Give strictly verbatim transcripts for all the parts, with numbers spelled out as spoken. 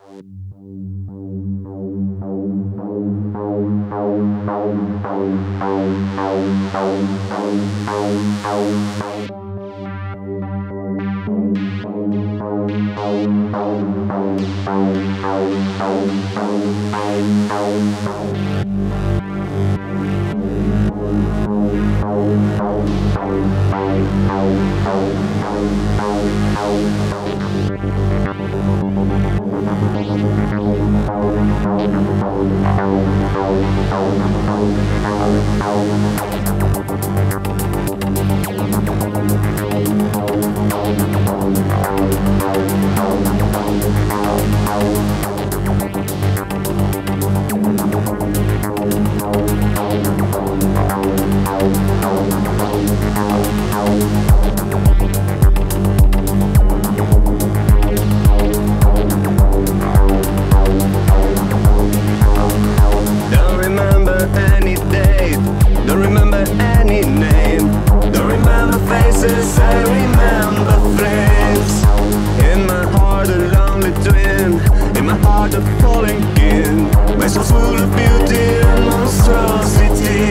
I remember flames. In my heart a lonely twin, in my heart a falling kin. My soul's full of beauty and monstrosity.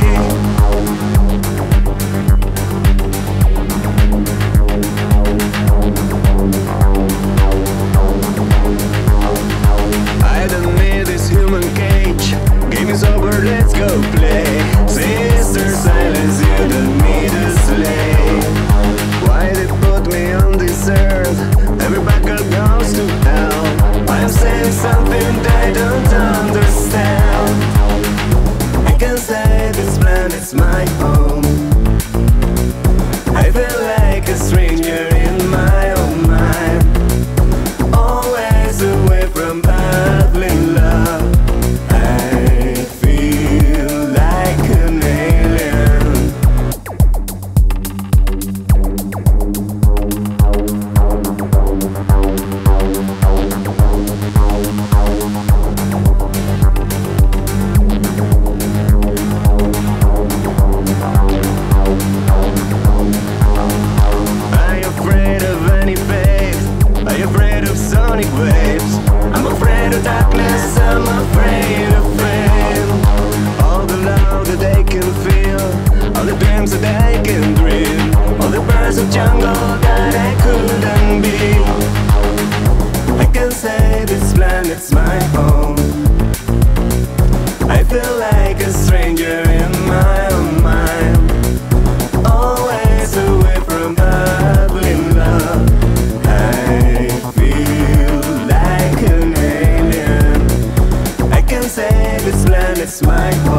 I don't need this human cage. Game is over, let's go play. Sister, silence, you don't need to slay. Why they put me on this earth? Every bad girl goes to hell. I'm saying something they don't understand. I can say this planet's my home. I feel like a stranger in my own mind, always away from battling love. I feel like an alien. Sonic waves. I'm afraid of darkness, I'm afraid of fame. All the love that they can feel, all the dreams that they can dream, all the birds of jungle that I couldn't be. I can say this planet's my home. I feel like a stranger in my own mind, always away from battling love. I feel like an alien. I can say this planet's my home.